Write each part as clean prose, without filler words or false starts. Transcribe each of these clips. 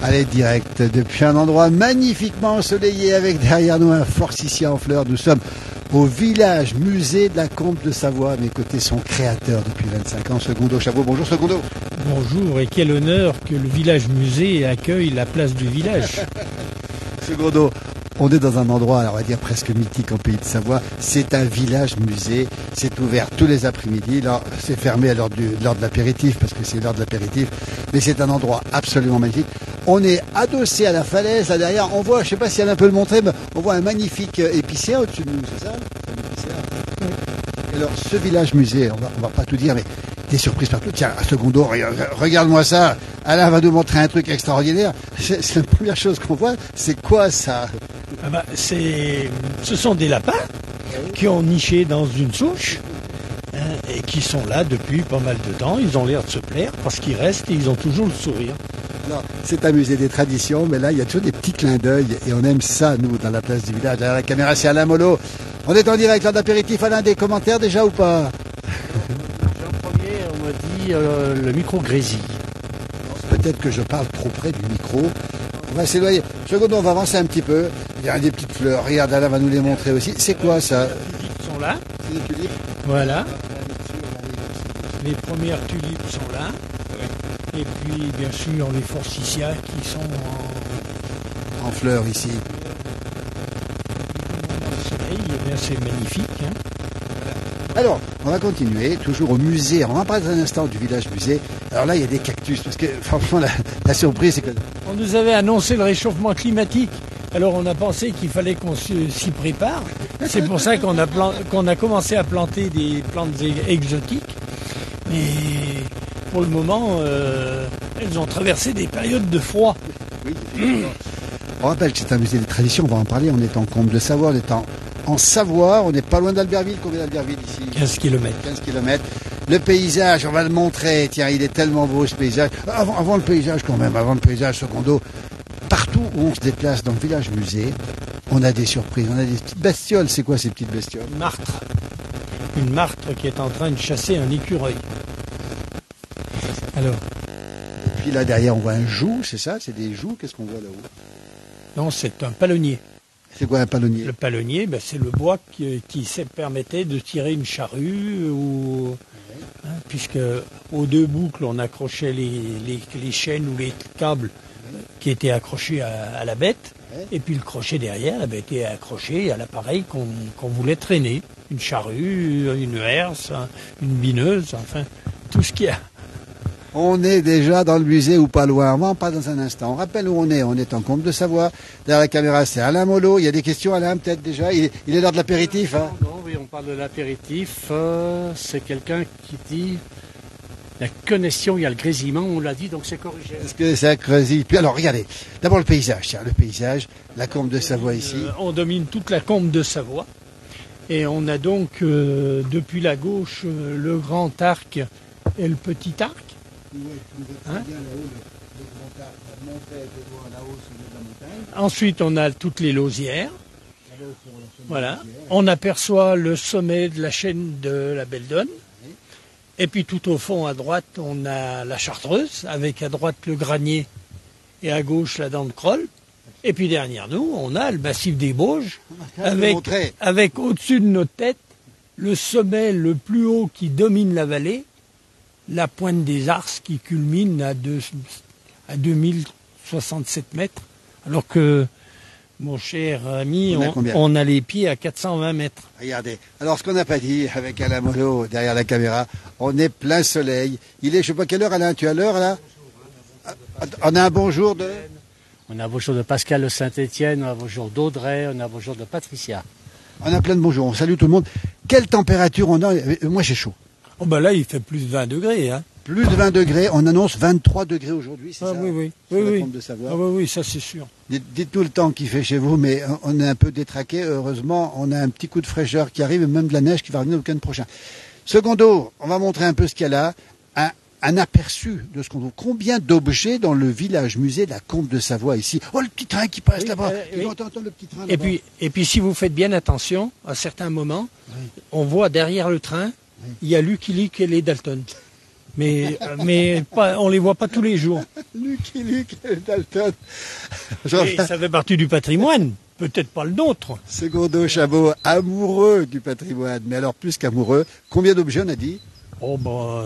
Allez, direct depuis un endroit magnifiquement ensoleillé avec derrière nous un fort Forsythia en fleurs. Nous sommes au village musée de la Combe de Savoie. À mes côtés, son créateur depuis 25 ans, Secondo Chabot. Bonjour Secondo. Bonjour, et quel honneur que le village musée accueille la place du village. Secondo, on est dans un endroit, alors on va dire presque mythique en pays de Savoie. C'est un village musée. C'est ouvert tous les après-midi. Là, c'est fermé à l'heure de l'apéritif parce que c'est l'heure de l'apéritif. Mais c'est un endroit absolument magnifique. On est adossé à la falaise. Là derrière, on voit, je ne sais pas si Alain peut le montrer, mais on voit un magnifique épicéa au-dessus de nous, c'est ça? Alors, ce village musée, on va pas tout dire, mais des surprises partout. Tiens, Secondo, regarde-moi ça. Alain va nous montrer un truc extraordinaire. C'est la première chose qu'on voit. C'est quoi ça? Ce sont des lapins qui ont niché dans une souche et qui sont là depuis pas mal de temps. Ils ont l'air de se plaire parce qu'ils restent et ils ont toujours le sourire. Alors, c'est un musée des traditions, mais là, il y a toujours des petits clins d'œil et on aime ça, nous, dans la place du village. Derrière la caméra, c'est Alain Molot. On est en direct lors d'apéritif. Alain, des commentaires déjà ou pas? En premier, on m'a dit le micro grésille. Peut-être que je parle trop près du micro. On va s'éloigner. Seconde, on va avancer un petit peu. Il y a des petites fleurs. Regarde, Alain va nous les montrer aussi. C'est quoi ça? Les tulipes sont là. C'est des tulipes. Voilà. Les premières tulipes sont là. Et puis, bien sûr, les Forsythia qui sont en fleurs ici. Le soleil, eh bien, c'est magnifique. Hein. Alors, on va continuer, toujours au musée. On va parler un instant du village musée. Alors là, il y a des cactus, parce que franchement, la surprise, c'est que... On nous avait annoncé le réchauffement climatique. Alors, on a pensé qu'il fallait qu'on s'y prépare. C'est pour ça qu'on a commencé à planter des plantes exotiques. Mais pour le moment, elles ont traversé des périodes de froid. Oui, on rappelle que c'est un musée des traditions, on va en parler. On est en Combe de Savoie, on est en Savoie, on n'est pas loin d'Albertville. Combien d'Albertville ici? 15 km. 15 km. Le paysage, on va le montrer. Tiens, il est tellement beau ce paysage. Avant le paysage quand même, avant le paysage, Secondo. Partout où on se déplace dans le village musée, on a des surprises, on a des petites bestioles. C'est quoi ces petites bestioles? Martre. Une martre qui est en train de chasser un écureuil. Alors. Et puis là derrière, on voit un joug, c'est ça? C'est des jougs? Qu'est-ce qu'on voit là-haut? Non, c'est un palonnier. C'est quoi un palonnier? Le palonnier, c'est le bois qui permettait de tirer une charrue, puisque aux deux boucles, on accrochait les chaînes ou les câbles qui étaient accrochés à la bête, et puis le crochet derrière était accroché à l'appareil qu'on voulait traîner. Une charrue, une herse, une bineuse, enfin, tout ce qu'il y a. On est déjà dans le musée ou pas loin. On va en parler dans un instant. On rappelle où on est. On est en Combe de Savoie. Derrière la caméra, c'est Alain Molot. Il y a des questions, Alain, peut-être déjà. Il est l'heure de l'apéritif. Hein. Non, oui, on parle de l'apéritif. C'est quelqu'un qui dit la connexion, il y a le grésillement, on l'a dit, donc c'est corrigé. Est-ce que ça grésille? Puis alors, regardez. D'abord le paysage. Tiens, le paysage, la Combe de Savoie ici. On domine toute la Combe de Savoie. Et on a donc, depuis la gauche, le grand arc et le petit arc. Ensuite, on a toutes les lausières. Voilà. On aperçoit le sommet de la chaîne de la Beldonne. Et puis tout au fond, à droite, on a la Chartreuse, avec à droite le Granier et à gauche la Dent de Crolle. Et puis derrière nous, on a le massif des Bauges, avec au-dessus de notre tête le sommet le plus haut qui domine la vallée, la pointe des Arces qui culmine à 2067 mètres, alors que, mon cher ami, on a les pieds à 420 mètres. Regardez, alors ce qu'on n'a pas dit avec Alain Molot derrière la caméra, on est plein soleil. Il est, je ne sais pas quelle heure, Alain, tu es à l'heure là? On a un bonjour de... On a un bonjour de Pascal de Saint-Étienne, on a un bonjour d'Audrey, on a un bonjour de Patricia. On a plein de bonjours, on salue tout le monde. Quelle température on a? Moi j'ai chaud. Oh là, il fait plus de 20 degrés. Hein. Plus de 20 degrés, on annonce 23 degrés aujourd'hui, c'est ça? Oui. De Savoie. Oui, ça c'est sûr. Dites-nous le temps qu'il fait chez vous, mais on est un peu détraqué. Heureusement, on a un petit coup de fraîcheur qui arrive, et même de la neige qui va revenir le week-end prochain. Secondo, on va montrer un peu ce qu'il y a là. Un aperçu de ce qu'on trouve. Combien d'objets dans le village musée de la Combe de Savoie ici? Oh, le petit train qui passe là-bas. Oui. On entend le petit train là-bas. Et puis si vous faites bien attention, à certains moments, on voit derrière le train, il y a Lucky Luke et les Dalton. mais pas, on les voit pas tous les jours. Lucky Luke Dalton. Et ça fait partie du patrimoine, peut-être pas le nôtre. Secondo Chabot, amoureux du patrimoine, mais alors plus qu'amoureux, combien d'objets on a dit? Oh,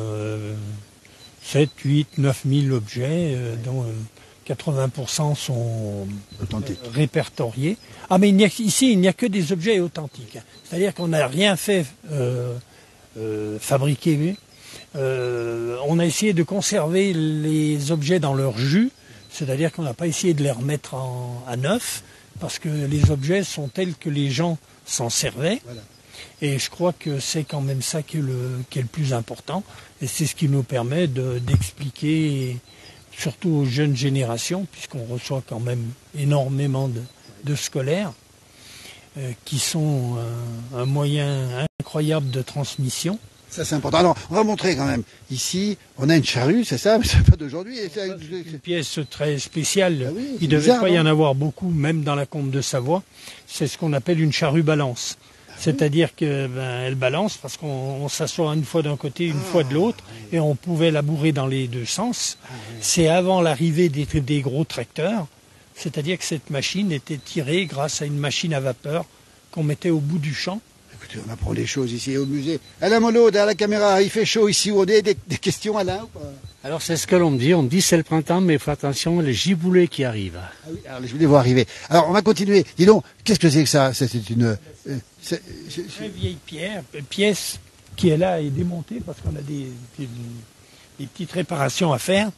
7, 8, 9 000 objets, dont 80% sont Authentiques. répertoriés. Ah, mais ici, il n'y a que des objets authentiques. C'est-à-dire qu'on n'a rien fait fabriquer. On a essayé de conserver les objets dans leur jus, c'est-à-dire qu'on n'a pas essayé de les remettre à neuf, parce que les objets sont tels que les gens s'en servaient. Voilà. Et je crois que c'est quand même ça qui est le plus important. Et c'est ce qui nous permet d'expliquer, surtout aux jeunes générations, puisqu'on reçoit quand même énormément de scolaires, qui sont un moyen incroyable de transmission. Ça, c'est important. Alors, on va montrer quand même. Ici, on a une charrue, c'est ça, mais c'est pas d'aujourd'hui. Une pièce très spéciale. Ah oui, Il ne devait pas y en avoir beaucoup, même dans la Combe de Savoie. C'est ce qu'on appelle une charrue balance. C'est-à-dire qu'elle balance parce qu'on s'assoit une fois d'un côté, une fois de l'autre, et on pouvait la bourrer dans les deux sens. C'est avant l'arrivée des gros tracteurs, c'est-à-dire que cette machine était tirée grâce à une machine à vapeur qu'on mettait au bout du champ. Écoutez, on apprend des choses ici au musée. Alain Molot, derrière la caméra, il fait chaud ici où on est. Des questions, Alain, ou pas? Alors c'est ce que l'on me dit. On me dit c'est le printemps, mais faut attention, les giboulées qui arrivent. Ah oui, alors je voulais voir arriver. Alors, on va continuer. Dis donc, qu'est-ce que c'est que ça? C'est une... Très vieille pièce qui est là et démontée parce qu'on a des petites réparations à faire.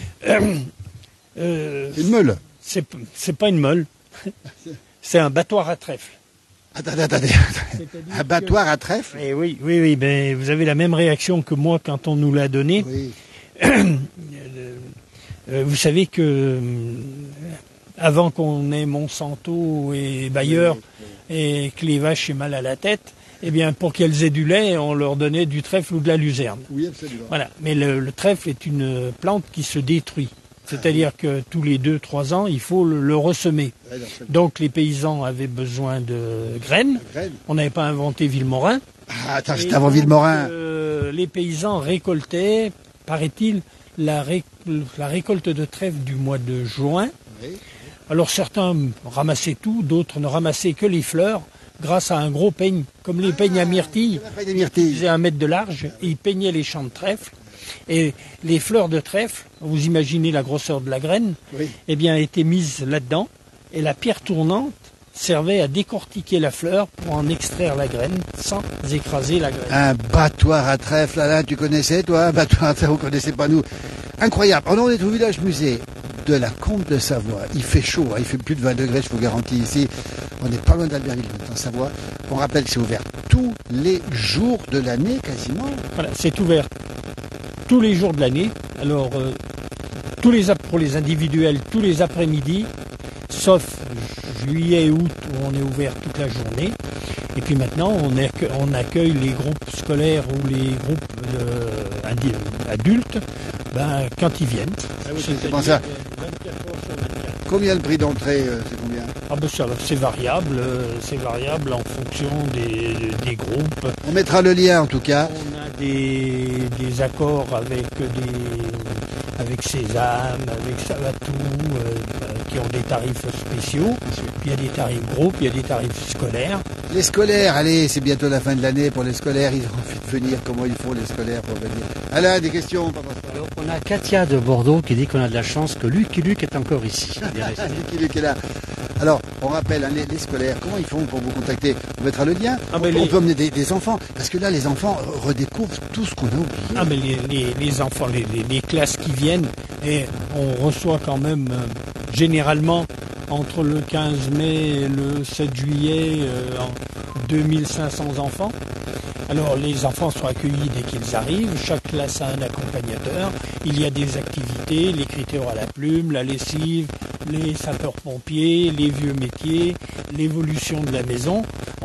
une meule. C'est pas une meule, c'est un battoir à trèfle. Attendez. Un battoir à trèfle? Eh oui, ben, vous avez la même réaction que moi quand on nous l'a donné. Oui. Vous savez que avant qu'on ait Monsanto et Bayer et que les vaches aient mal à la tête, eh bien pour qu'elles aient du lait, on leur donnait du trèfle ou de la luzerne. Oui, absolument. Voilà. Mais le trèfle est une plante qui se détruit. C'est-à-dire que tous les 2-3 ans, il faut le ressemer. Donc les paysans avaient besoin de graines. On n'avait pas inventé Villemorin. Ah, attends, c'était avant Villemorin. Les paysans récoltaient, paraît-il, la récolte de trèfle du mois de juin. Oui. Alors certains ramassaient tout, d'autres ne ramassaient que les fleurs, grâce à un gros peigne, comme les peignes à myrtille. Ils faisaient 1 mètre de large et ils peignaient les champs de trèfle. Et les fleurs de trèfle, vous imaginez la grosseur de la graine, Oui. eh bien, étaient mises là-dedans. Et la pierre tournante servait à décortiquer la fleur pour en extraire la graine sans écraser la graine. Un battoir à trèfle, Alain, tu connaissais, toi? Un battoir à trèfle, vous ne connaissez pas nous. Incroyable. On est au village musée de la Combe de Savoie. Il fait chaud, hein, il fait plus de 20 degrés, je vous garantis ici. On n'est pas loin d'Albertville, en Savoie. On rappelle que c'est ouvert tous les jours de l'année, quasiment. Voilà, c'est ouvert tous les jours de l'année. Alors, pour les individuels, tous les après-midi, sauf juillet et août où on est ouvert toute la journée. Et puis maintenant, on accueille les groupes scolaires ou les groupes adultes quand ils viennent. C'est pour ça. Combien le prix d'entrée, c'est combien? Ah ben c'est variable en fonction des groupes. On mettra le lien en tout cas. On a des accords avec Sésame, avec Savatou, qui ont des tarifs spéciaux. Puis il y a des tarifs groupes, il y a des tarifs scolaires. Les scolaires, allez, c'est bientôt la fin de l'année pour les scolaires. Ils ont envie de venir. Comment ils font les scolaires pour venir? Alain, des questions? Alors, on a Katia de Bordeaux qui dit qu'on a de la chance que Lucky Luke est encore ici. Lucky Luke est là. Alors, on rappelle, hein, les scolaires, comment ils font pour vous contacter? On mettra le lien. On peut emmener des enfants, parce que là, les enfants redécouvrent tout ce qu'on a oublié. Ah, mais les enfants, les classes qui viennent, et on reçoit quand même, généralement, entre le 15 mai et le 7 juillet, 2500 enfants. Alors les enfants sont accueillis dès qu'ils arrivent, chaque classe a un accompagnateur, il y a des activités, l'écriture à la plume, la lessive, les sapeurs-pompiers, les vieux métiers, l'évolution de la maison.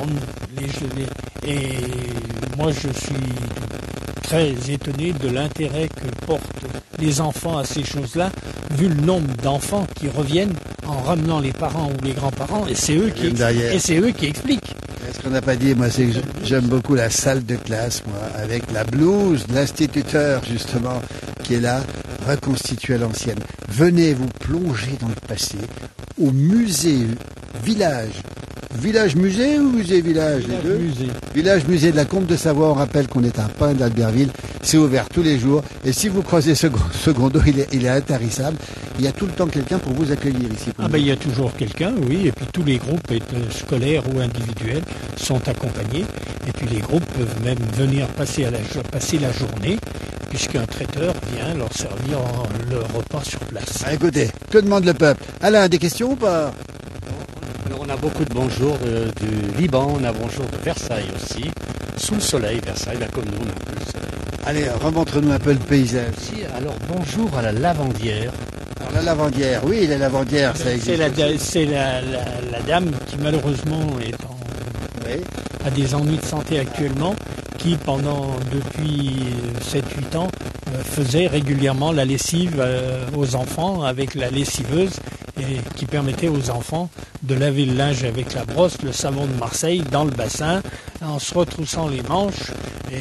Et moi je suis très étonné de l'intérêt que portent les enfants à ces choses-là, vu le nombre d'enfants qui reviennent en ramenant les parents ou les grands-parents, et c'est eux qui expliquent. Ce qu'on n'a pas dit, moi, c'est que j'aime beaucoup la salle de classe, moi, avec la blouse de l'instituteur, justement, qui est là, reconstituée à l'ancienne. Venez vous plonger dans le passé, au musée village. Village-musée ou musée-village, les deux? Musée. Village-musée de la Combe de Savoie, on rappelle qu'on est un pain d'Albertville, c'est ouvert tous les jours, et si vous croisez Secondo, il est intarissable, il y a tout le temps quelqu'un pour vous accueillir ici. Il y a toujours quelqu'un, oui, et puis tous les groupes scolaires ou individuels sont accompagnés, et puis les groupes peuvent même venir passer la journée, puisqu'un traiteur vient leur servir le repas sur place. Ah, écoutez, que demande le peuple? Alain, des questions ou pas? Alors, on a beaucoup de bonjours du Liban, on a bonjour de Versailles aussi, sous le soleil, Versailles, comme nous, on a un peu le soleil. Allez, remontre-nous un peu le paysage. Aussi, alors bonjour à la lavandière. Alors, la lavandière, oui, la lavandière, ça existe. C'est la dame qui malheureusement Oui. a des ennuis de santé actuellement, qui depuis 7-8 ans faisait régulièrement la lessive aux enfants avec la lessiveuse, et qui permettait aux enfants de laver le linge avec la brosse, le savon de Marseille dans le bassin, en se retroussant les manches, et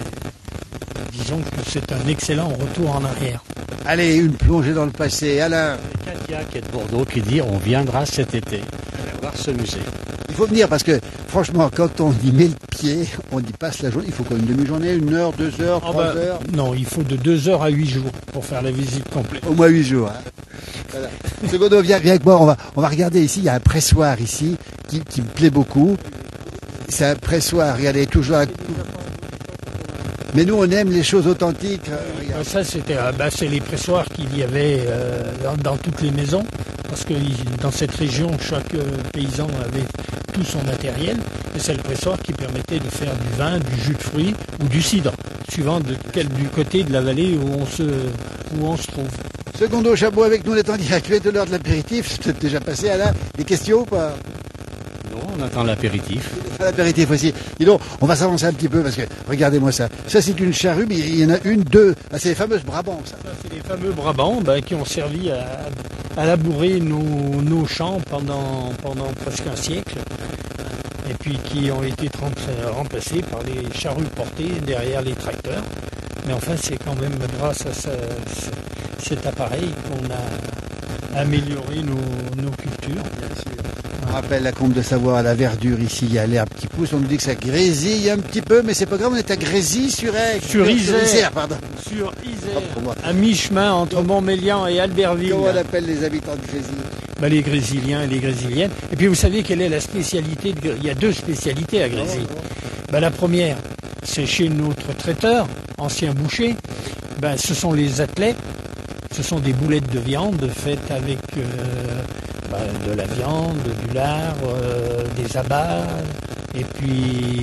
disons que c'est un excellent retour en arrière. Allez, une plongée dans le passé. Alain, Katia qui est de Bordeaux qui dit on viendra cet été voir ce musée. il faut venir parce que, franchement, quand on y met le pied, on y passe la journée. Il faut quoi, une demi-journée, 1 heure, 2 heures, 3 heures? Non, il faut de 2 heures à 8 jours pour faire la visite complète. Au moins 8 jours. Hein. Voilà. Secondo, viens avec moi. On va regarder ici. Il y a un pressoir ici qui me plaît beaucoup. C'est un pressoir. Regardez, toujours à... Mais nous, on aime les choses authentiques. Regarde. Ça, c'est les pressoirs qu'il y avait dans toutes les maisons, parce que dans cette région, chaque paysan avait tout son matériel, et c'est le pressoir qui permettait de faire du vin, du jus de fruits ou du cidre, suivant du côté de la vallée où on se trouve. Secondo Chabot avec nous, on est en direct. Il est de l'heure de l'apéritif. C'est peut-être déjà passé, Alain. Des questions ou pas? Non, on attend l'apéritif. L'apéritif aussi. Dis donc, on va s'avancer un petit peu parce que, regardez-moi ça. Ça, c'est une charrue, mais il y en a une, deux. Ah, c'est les fameuses Brabants, ça. C'est les fameux Brabants qui ont servi à labourer nos champs pendant presque un siècle, et puis qui ont été remplacés par les charrues portées derrière les tracteurs. Mais enfin, c'est quand même grâce à cet appareil qu'on a amélioré nos cultures. On rappelle la Combe de Savoie, la verdure ici, il y a l'herbe qui pousse. On nous dit que ça grésille un petit peu, mais c'est pas grave, on est à Grésy-sur-Aigle. Sur Isère, pardon. Sur Isère, à mi-chemin entre Montmélian et Albertville. Comment on appelle les habitants de Grésy? Les Grésiliens et les Grésiliennes. Et puis vous savez quelle est la spécialité il y a 2 spécialités à Grésy. La première, c'est chez notre traiteur, ancien boucher. Ce sont les athlètes. Ce sont des boulettes de viande faites avec de la viande, du lard, des abats, et puis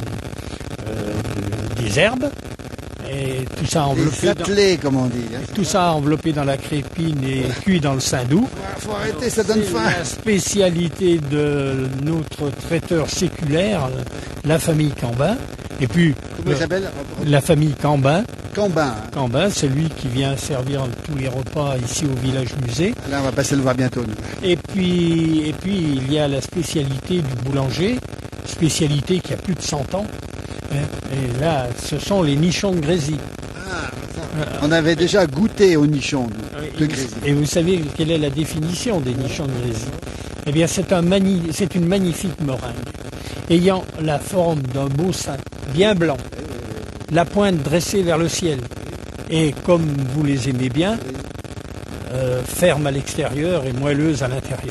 des herbes. Et tout ça enveloppé dans la crépine et cuit dans le saindoux. Faut arrêter, ça donne faim. C'est la spécialité de notre traiteur séculaire, la famille Cambin. Et puis, comment il s'appelle? La famille Cambin. Cambin, c'est lui qui vient servir tous les repas ici au village musée. Là, on va passer le voir bientôt. Nous. Et puis, il y a la spécialité du boulanger, spécialité qui a plus de 100 ans. Et là, ce sont les nichons de Grésy. On avait déjà goûté aux nichons de Grésy. Et vous savez quelle est la définition des nichons de Grésy? Eh bien, c'est une magnifique meringue, ayant la forme d'un beau sein, bien blanc, la pointe dressée vers le ciel, et comme vous les aimez bien, ferme à l'extérieur et moelleuse à l'intérieur.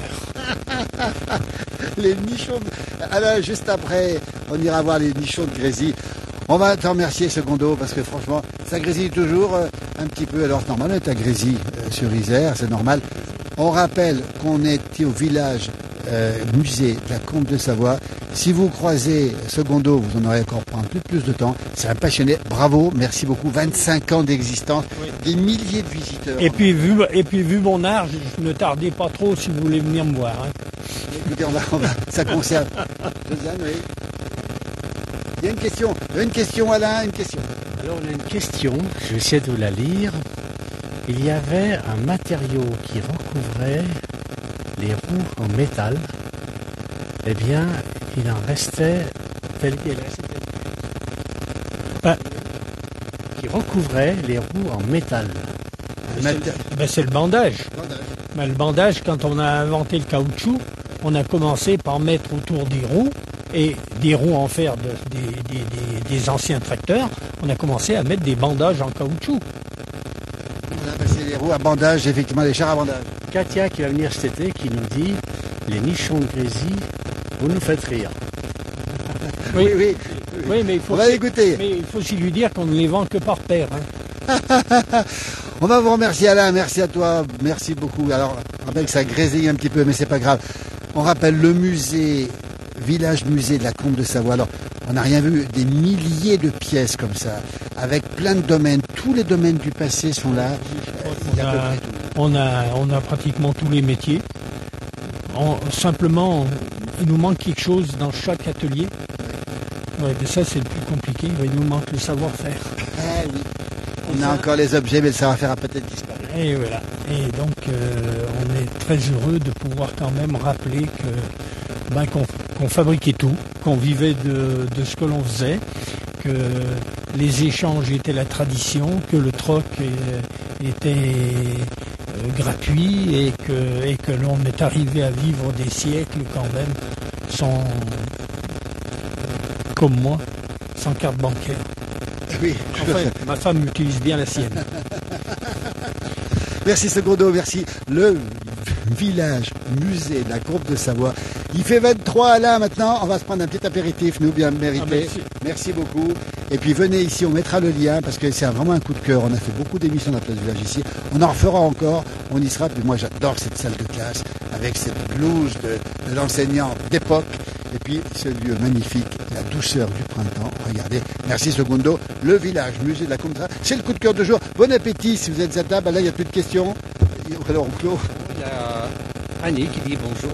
Les nichons. Alors, juste après, on ira voir les nichons de Grésy. On va te remercier, Secondo, parce que franchement, ça grésille toujours un petit peu. Alors, c'est normal, on est à Grésy sur Isère, c'est normal. On rappelle qu'on était au village musée de la Combe de Savoie. Si vous croisez Secondo, vous en aurez encore pour un peu plus de temps. C'est un passionné. Bravo, merci beaucoup. 25 ans d'existence, des milliers de visiteurs. Et puis vu mon âge, je ne tardais pas trop si vous voulez venir me voir. Hein. Écoutez, on va, ça concerne. Josiane, oui. Il y a une question, Alain, une question. Alors on a une question, je vais essayer de vous la lire. Il y avait un matériau qui recouvrait les roues en métal. Eh bien, il en restait tel qu'il restait. Qui recouvrait les roues en métal. C'est le bandage. Le bandage, quand on a inventé le caoutchouc, on a commencé par mettre autour des roues, et des roues en fer des anciens tracteurs, on a commencé à mettre des bandages en caoutchouc. On a passé les roues à bandage, effectivement, les chars à bandage. Katia qui va venir cet été, qui nous dit « Les nichons de Grésy, vous nous faites rire ». Oui, mais il faut on va l'écouter. Mais il faut aussi lui dire qu'on ne les vend que par paire. On va vous remercier Alain, merci à toi, merci beaucoup. Alors, on rappelle que ça grésille un petit peu, mais c'est pas grave. On rappelle le musée, village musée de la Combe de Savoie. Alors, on n'a rien vu, des milliers de pièces comme ça, avec plein de domaines. Tous les domaines du passé sont là. On a pratiquement tous les métiers. Simplement, il nous manque quelque chose dans chaque atelier. Ouais, mais ça, c'est le plus compliqué. Il nous manque le savoir-faire. Ah oui. On a encore les objets, mais le savoir-faire a peut-être disparu. Et voilà. Et donc, on est très heureux de pouvoir quand même rappeler qu'on fabriquait tout, qu'on vivait de ce que l'on faisait, que les échanges étaient la tradition, que le troc était gratuit et que l'on est arrivé à vivre des siècles quand même sans, comme moi, sans carte bancaire. Oui. Enfin, ma femme utilise bien la sienne. Merci Segundo, merci. Le village musée de la Combe de Savoie. Il fait 23 là maintenant. On va se prendre un petit apéritif, nous bien mérité. Merci beaucoup. Et puis venez ici, on mettra le lien parce que c'est vraiment un coup de cœur. On a fait beaucoup d'émissions dans la place du village ici. On en refera encore. On y sera. Puis moi j'adore cette salle de classe avec cette blouse de l'enseignant d'époque. Et puis ce lieu magnifique, la douceur du printemps. Regardez. Merci Segundo. Le village musée de la Combe de Savoie. C'est le coup de cœur du jour. Bon appétit si vous êtes à table. Là il n'y a plus de questions. Alors on clôt. Il y a Annie qui dit bonjour.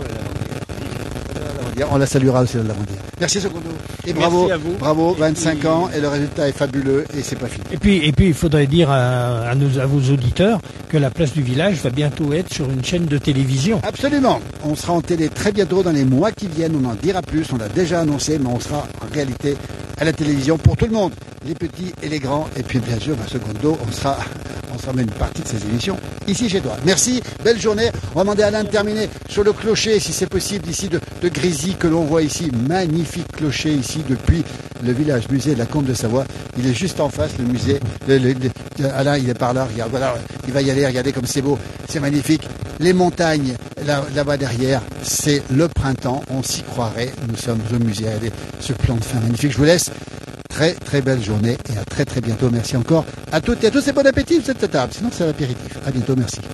On la saluera aussi, la Lavandière. Merci Segundo. Et bravo, à vous. Bravo, 25 ans et le résultat est fabuleux et c'est pas fini. Et puis il faudrait dire à vos auditeurs que la place du village va bientôt être sur une chaîne de télévision. Absolument. On sera en télé très bientôt dans les mois qui viennent. On en dira plus. On l'a déjà annoncé, mais on sera en réalité à la télévision pour tout le monde, les petits et les grands. Et puis bien sûr, Segundo, on sera une partie de ces émissions ici chez toi. Merci, belle journée. On va demander à Alain de terminer sur le clocher, si c'est possible, ici de Grésy que l'on voit ici. Magnifique clocher ici depuis le village musée de la Combe de Savoie. Il est juste en face, le musée. Alain, il est par là, regarde, voilà, il va y aller, regardez comme c'est beau, c'est magnifique. Les montagnes, là-bas derrière, c'est le printemps, on s'y croirait. Nous sommes au musée, regardez ce plan de fin magnifique. Je vous laisse. Très très belle journée et à très très bientôt. Merci encore à toutes et à tous et bon appétit, vous êtes à table. Sinon c'est l'apéritif. À bientôt, merci.